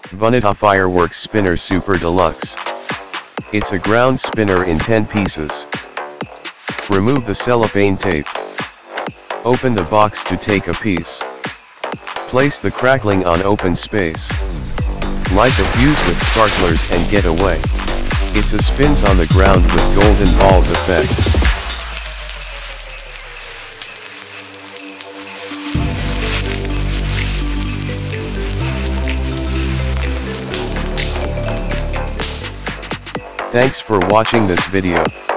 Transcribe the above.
Vanitha Fireworks Spinner Super Deluxe. It's a ground spinner in 10 pieces. Remove the cellophane tape. Open the box to take a piece. Place the crackling on open space. Light the fuse with sparklers and get away. It's a spins on the ground with golden balls effects. Thanks for watching this video.